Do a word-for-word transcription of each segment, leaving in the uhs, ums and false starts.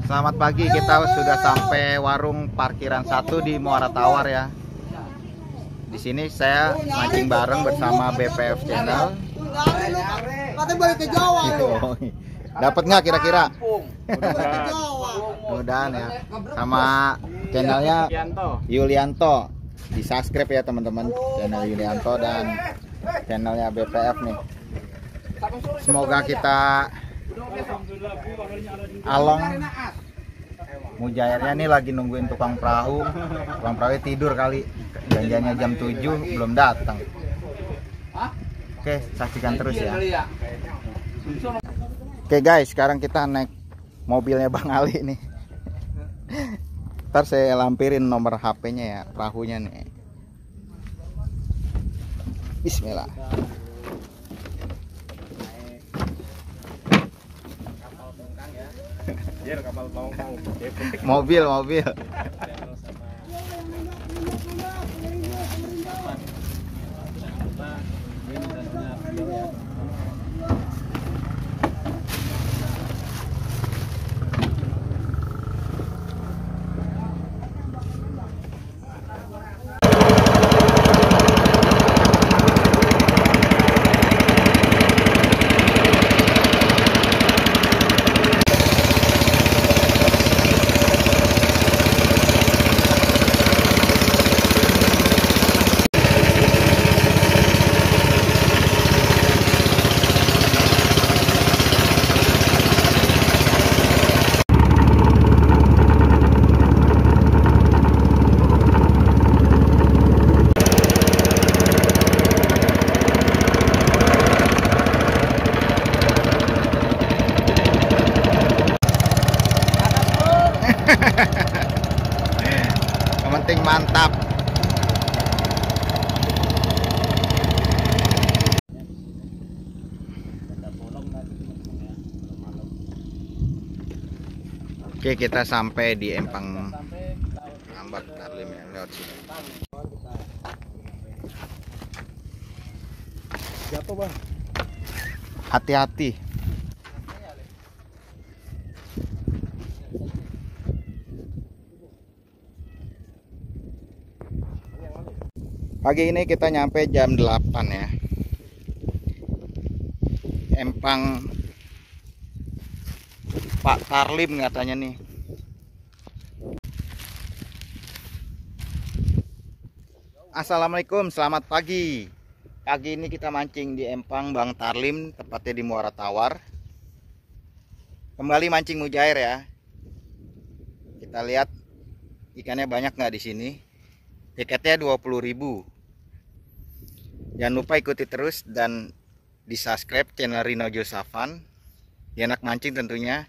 Selamat pagi, kita sudah sampai warung parkiran satu di Muara Tawar ya. Di sini saya mancing bareng bersama B P F Channel. Katanya balik ke Jawa. Dapat nggak kira-kira? Mudah-mudahan ya. Sama channelnya Yulianto. Di subscribe ya teman-teman, channel Yulianto dan channelnya B P F nih. Semoga kita along. Mujairnya nih lagi nungguin tukang perahu. Tukang perahu tidur kali. Janjiannya jam tujuh belum datang. Oke, saksikan terus ya. Oke guys, sekarang kita naik mobilnya Bang Ali nih. Ntar saya lampirin nomor H P-nya ya, perahunya nih. Bismillah. Mobil, mobil. Yang penting mantap. Oke, kita sampai di Empang Lambat Tarlim ya, lewat sini. Jatuh bang. Hati-hati. Pagi ini kita nyampe jam delapan ya. Empang Pak Tarlim katanya nih. Assalamualaikum, selamat pagi. Pagi ini kita mancing di Empang Bang Tarlim, tepatnya di Muara Tawar. Kembali mancing mujair ya. Kita lihat ikannya banyak nggak di sini. Tiketnya dua puluh ribu. Jangan lupa ikuti terus dan di subscribe channel Rino Josavan. Enak mancing tentunya.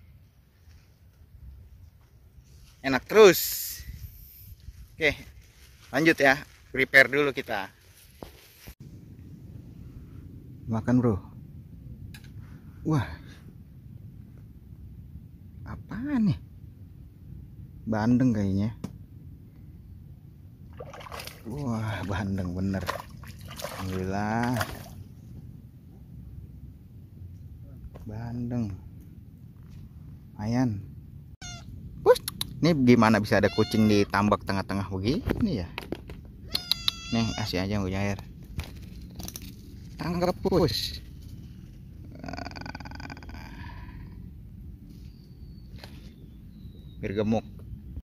Enak terus. Oke, lanjut ya. Prepare dulu kita. Makan bro. Wah, apaan nih? Bandeng kayaknya. Wah, bandeng bener. Alhamdulillah. Bandeng. Lumayan. Wush, ini gimana bisa ada kucing di tambak tengah-tengah begini ya? Nih, kasih aja mujair. Tangkap push. Biar gemuk.